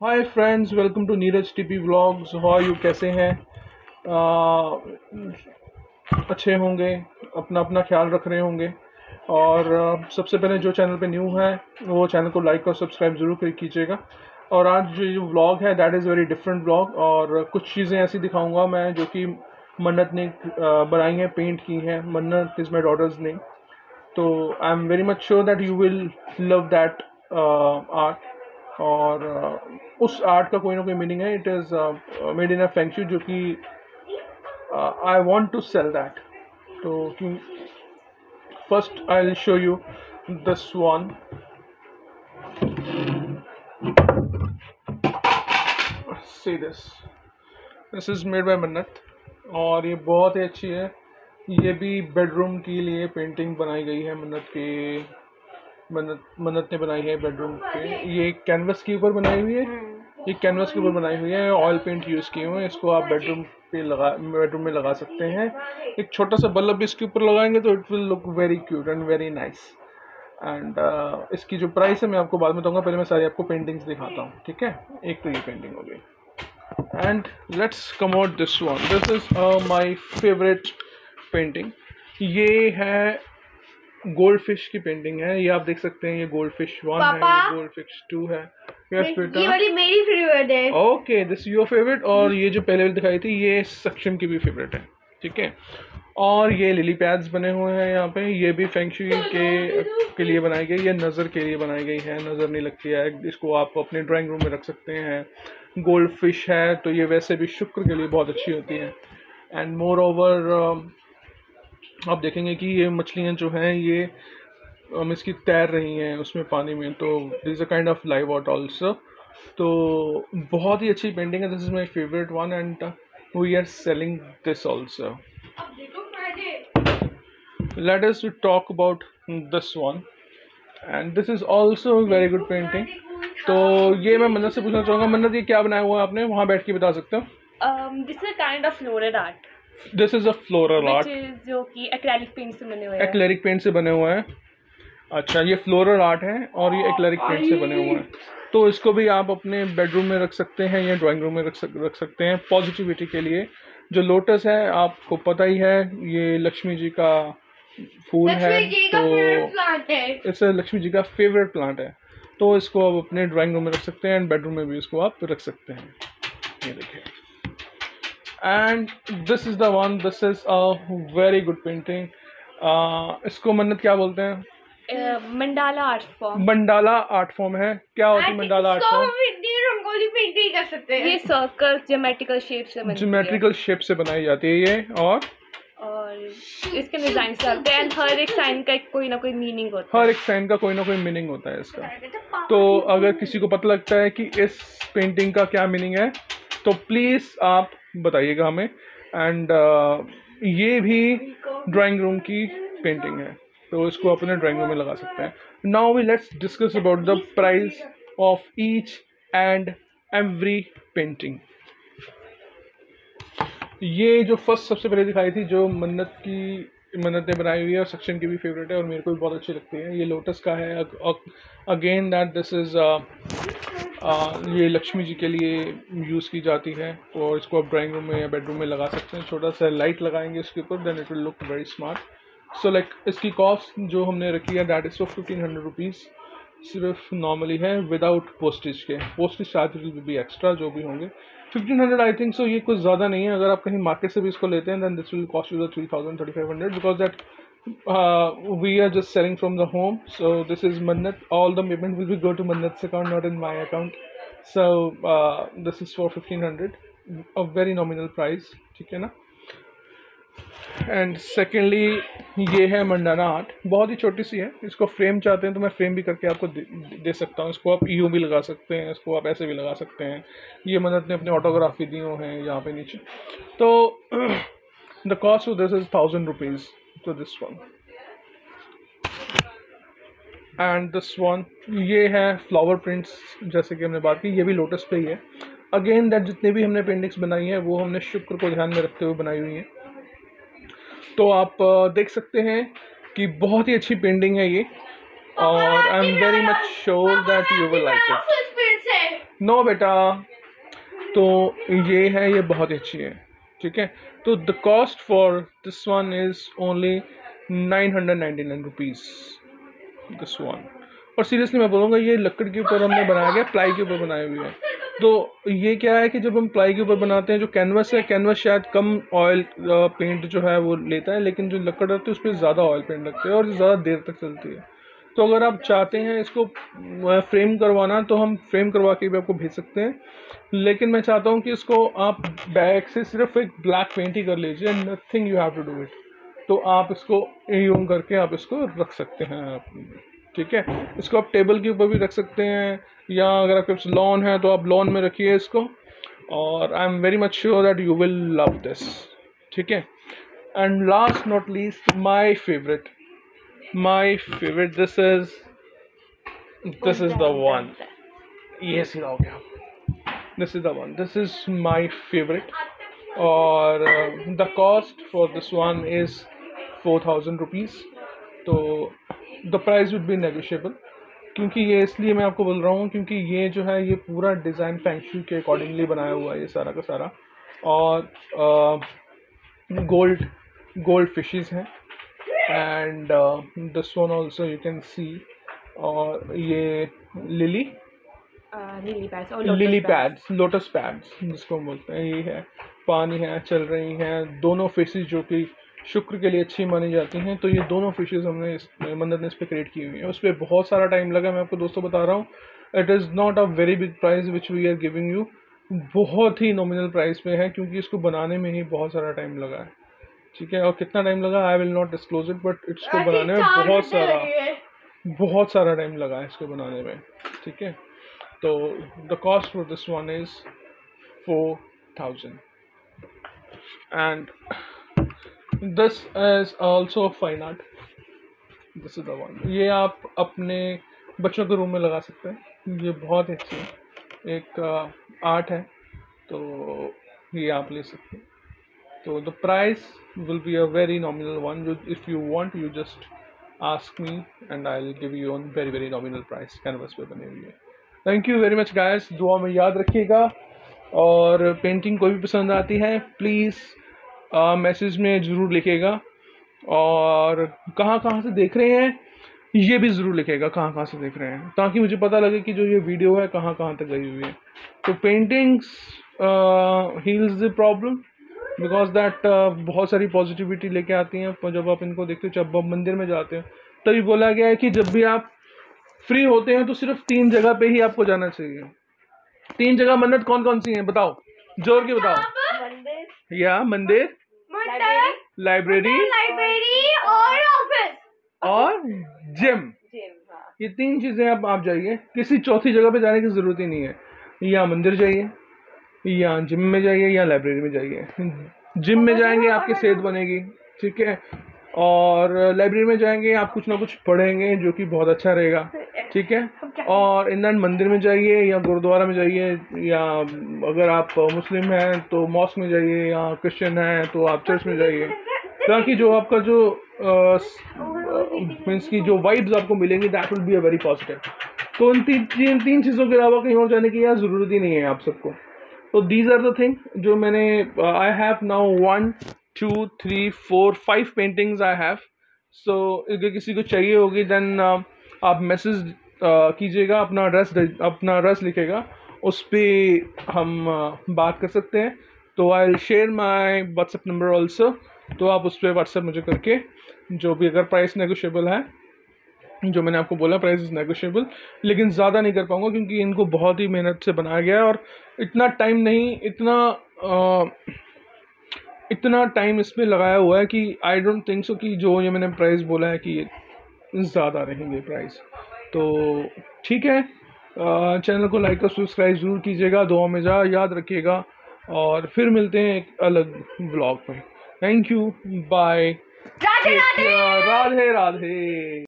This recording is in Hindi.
Hi friends, welcome to Neeraj TP vlogs. How you, कैसे हैं? अच्छे होंगे, अपना अपना ख्याल रख रहे होंगे। और सबसे पहले जो चैनल पे न्यू है वो चैनल को लाइक और सब्सक्राइब ज़रूर कीजिएगा। और आज जो व्लॉग है that is very different vlog, और कुछ चीज़ें ऐसी दिखाऊंगा मैं जो कि मन्नत ने बनाई हैं, पेंट की हैं। मन्नत इज़ माई डॉटर्स नेम। तो I am very much sure that you will love that art. और उस आर्ट का कोई ना कोई मीनिंग है। It is made in a feng shui, जो कि I want to sell that. तो first I will show you this one. See this is made by Mannat, और ये बहुत ही अच्छी है। ये भी बेडरूम के लिए पेंटिंग बनाई गई है। मन्नत ने बनाई है बेडरूम पे। ये कैनवस के ऊपर बनाई हुई है। ये कैनवस के ऊपर बनाई हुई है, ऑयल पेंट यूज़ किए हुए हैं। इसको आप बेडरूम में लगा सकते हैं। एक छोटा सा बल्ब भी इसके ऊपर लगाएंगे तो it will look very cute and very nice. And इसकी जो प्राइस है मैं आपको बाद में बताऊंगा। पहले मैं सारी आपको पेंटिंग्स दिखाता हूँ, ठीक है? एक तो ये पेंटिंग हो गई, and let's come out this one. This is my favourite painting. ये है गोल्ड फिश की पेंटिंग है। ये आप देख सकते हैं, ये गोल्ड फिश 1 है, ये गोल्ड फिश 2 है। यस बेटा, ये वाली मेरी फेवरेट है। Okay, this your favourite. और ये जो पहले वाली दिखाई थी ये सक्षम की भी फेवरेट है, ठीक है? और ये लिली पैड्स बने हुए हैं यहाँ पे। ये भी फेंगशुई के लिए बनाई गई, ये नज़र के लिए बनाई गई है। नज़र नहीं लगती है, इसको आप अपने ड्राइंग रूम में रख सकते हैं। गोल्ड फिश है तो ये वैसे भी शुक्र के लिए बहुत अच्छी होती है। एंड मोर ओवर आप देखेंगे कि ये मछलियाँ जो हैं ये इसकी तैर रही हैं उसमें पानी में, तो this a kind of live out also. तो बहुत ही अच्छी पेंटिंग है। This is my favourite one, and we are selling this also. Let us talk about this one, and this is also very good painting. तो ये मैं मन्नत से पूछना चाहूँगा, मन्नत ये क्या बनाया हुआ है आपने? वहाँ बैठ के बता सकते हो। This is kind of floral art. This is a floral art, जो कि एक्रेलिक पेंट से बने हुए हैं। एक्लेरिक पेंट से बने हुए हैं। अच्छा, ये फ्लोरल आर्ट है और ये एक्लेरिक पेंट से बने हुए हैं। तो इसको भी आप अपने बेडरूम में रख सकते हैं या ड्राइंग रूम में रख सकते हैं पॉजिटिविटी के लिए। जो लोटस है आपको पता ही है, ये लक्ष्मी जी का फूल है, तो इसे लक्ष्मी जी का फेवरेट प्लांट है। तो इसको आप अपने ड्राइंग रूम में रख सकते हैं एंड बेडरूम में भी इसको आप रख सकते हैं। ये देखिए, and this is the one. This is a very good painting. इसको मन्नत क्या बोलते हैं? Mandala art form. Mandala art form है। क्या होती है mandala art form? Rangoli painting कर सकते हैं। ये सर्कल ज्योमेट्रिकल शेप से बनती है। ज्योमेट्रिकल शेप से बनाई जाती है ये, और इसके डिजाइन चलते हैं। हर एक साइन का कोई ना कोई मीनिंग होता है। हर एक साइन का कोई ना कोई मीनिंग होता है इसका। तो अगर किसी को पता लगता है कि इस पेंटिंग का क्या मीनिंग है तो प्लीज़ आप बताइएगा हमें। एंड ये भी ड्राइंग रूम की पेंटिंग है, तो इसको अपने ड्राइंग रूम में लगा सकते हैं। Now we let's discuss about the price of each and every painting. ये जो फर्स्ट सबसे पहले दिखाई थी, जो मन्नत ने बनाई हुई है और सक्षम की भी फेवरेट है और मेरे को भी बहुत अच्छी लगती है, ये लोटस का है। अगेन दैट दिस इज़ ये लक्ष्मी जी के लिए यूज़ की जाती है, और इसको आप ड्राइंग रूम में या बेडरूम में लगा सकते हैं। छोटा सा लाइट लगाएंगे इसके ऊपर, then it will look very smart. So like इसकी कॉस्ट जो हमने रखी है दैट इज़ फॉर 1500 रुपीज़ सिर्फ नॉर्मली है, विदाउट पोस्टेज के। Postage charge will be extra, जो भी होंगे 1500 आई थिंक सो। ये कुछ ज़्यादा नहीं है। अगर आप कहीं मार्केट से भी इसको लेते हैं then this will cost you 3000 3500, because that we are just selling from the home. So this is Mannat, all the payment will be go to Mannat's account, not in my account. So this is for 1500, a very nominal price, ठीक है ना? एंड सेकेंडली ये है मंडाना आर्ट, बहुत ही छोटी सी है। इसको फ्रेम चाहते हैं तो मैं फ्रेम भी करके आपको दे सकता हूँ। इसको आप यूँ भी लगा सकते हैं, इसको आप ऐसे भी लगा सकते हैं। ये मन्नत ने अपने ऑटोग्राफ भी दिए हैं यहाँ पे नीचे। तो the cost of this is 1000 rupees to this one. And this one, ये है फ्लावर प्रिंट्स, जैसे कि हमने बात की, ये भी लोटस पे ही है। अगेन दैट जितने भी हमने पेंटिंग्स बनाई है वो हमने शुक्र को ध्यान में रखते हुए बनाई हुई हैं। तो आप देख सकते हैं कि बहुत ही अच्छी पेंटिंग है ये, और I am very much sure that you will like it. No बेटा, तो ये है, ये बहुत ही अच्छी है, ठीक है। तो the cost for this one is only 999 rupees, this one. और सीरियसली मैं बोलूँगा ये लकड़ के ऊपर हमने बनाया गया, प्लाई के ऊपर बनाई हुई है। तो ये क्या है कि जब हम प्लाई के ऊपर बनाते हैं, जो कैनवस है, कैनवस शायद कम ऑयल पेंट जो है वो लेता है, लेकिन जो लकड़ होती है उस पर ज़्यादा ऑयल पेंट लगते हैं और ज़्यादा देर तक चलती है। तो अगर आप चाहते हैं इसको फ्रेम करवाना तो हम फ्रेम करवा के भी आपको भेज सकते हैं, लेकिन मैं चाहता हूँ कि इसको आप बैक से सिर्फ एक ब्लैक पेंट ही कर लीजिए, nothing you have to do it. तो आप इसको यूं करके आप इसको रख सकते हैं, ठीक है। इसको आप टेबल के ऊपर भी रख सकते हैं, या अगर आपके पास लॉन है तो आप लॉन में रखिए इसको, और I am very much sure that you will love this, ठीक है। And last not least, my favourite, this is the one. ये सीधा हो गया, this is the one, this is my favorite, और the cost for this one is 4000 rupees। तो the price would be negotiable, क्योंकि ये इसलिए मैं आपको बोल रहा हूँ क्योंकि ये जो है ये पूरा डिज़ाइन फेंग शुई के अकॉर्डिंगली बनाया हुआ है ये सारा का सारा, और गोल्ड फिशेस हैं, and this one also you can see, और ये लिली पैड्स, लोटस पैड्स जिसको बोलते हैं, ये है, पानी है, चल रही हैं दोनों फिशेस जो कि शुक्र के लिए अच्छी मानी जाती हैं। तो ये दोनों फिशेस हमने मन्नत ने इस पर क्रिएट की हुई है, उस पर बहुत सारा टाइम लगा, मैं आपको दोस्तों बता रहा हूँ। It is not a very big price which we are giving you, बहुत ही नॉमिनल प्राइस पे है, क्योंकि इसको बनाने में ही बहुत सारा टाइम लगा है, ठीक है। और कितना टाइम लगा I will not disclose it, but इसको बनाने में बहुत सारा टाइम लगा है इसको बनाने में, ठीक है। तो the cost for this one is 4000, and this is also fine art, this is the one. ये आप अपने बच्चों के रूम में लगा सकते हैं, ये बहुत अच्छी है, एक आर्ट है, तो ये आप ले सकते हैं। So the price will be a very nominal one. If you want, you just ask me and I'll give you on very nominal price. Canvas पे बने हुई है। Thank you very much guys. दुआ में याद रखिएगा, और पेंटिंग कोई भी पसंद आती है प्लीज़ मैसेज में ज़रूर लिखिएगा, और कहाँ से देख रहे हैं ये भी ज़रूर लिखिएगा, कहाँ से देख रहे हैं, ताकि मुझे पता लगे कि जो ये वीडियो है कहाँ तक गई हुई है। तो paintings heals the problem, because that बहुत सारी पॉजिटिविटी लेके आती हैं जब आप इनको देखते हो। जब आप मंदिर में जाते हो तभी बोला गया है कि जब भी आप फ्री होते हैं तो सिर्फ 3 जगह पे ही आपको जाना चाहिए। 3 जगह मन्नत कौन सी हैं बताओ, जोर के बताओ। मंदिर, लाइब्रेरी और ऑफिस और जिम। ये 3 चीजें आप जाइए, किसी चौथी जगह पे जाने की जरूरत ही नहीं है। या मंदिर जाइए, या जिम में जाइए, या लाइब्रेरी में जाइए। जिम में जाएंगे आपकी सेहत बनेगी, ठीक है, और लाइब्रेरी में जाएंगे आप कुछ ना कुछ पढ़ेंगे जो कि बहुत अच्छा रहेगा, ठीक है। और इंडियन मंदिर में जाइए, या गुरुद्वारा में जाइए, या अगर आप मुस्लिम हैं तो मॉस्क में जाइए, या क्रिश्चियन हैं तो आप चर्च में जाइए, ताकि जो आपका जो मीन्स की जो वाइब्स आपको मिलेंगी that will be a very positive. तो उन तीन चीज़ों के अलावा कहीं और जाने की यार ज़रूरत ही नहीं है आप सबको। तो दीज आर द थिंग जो मैंने I have now 1 2 3 4 5 paintings I have. So अगर किसी को चाहिए होगी देन आप मैसेज कीजिएगा, अपना रस लिखेगा, उस पर हम बात कर सकते हैं। तो I will share my WhatsApp number also, तो आप उस पर व्हाट्सएप मुझे करके जो भी, अगर प्राइस नेगोशिएबल है, जो मैंने आपको बोला प्राइस इज़ नेगोशिएबल, लेकिन ज़्यादा नहीं कर पाऊँगा क्योंकि इनको बहुत ही मेहनत से बनाया गया है, और इतना टाइम नहीं, इतना टाइम इसमें लगाया हुआ है कि आई डोंट थिंक सो कि जो ये मैंने प्राइस बोला है कि ज़्यादा रहेंगे प्राइस। तो ठीक है, चैनल को लाइक और सब्सक्राइब ज़रूर कीजिएगा, दुआ में याद रखिएगा, और फिर मिलते हैं एक अलग व्लॉग में। Thank you, bye, Radhe Radhe.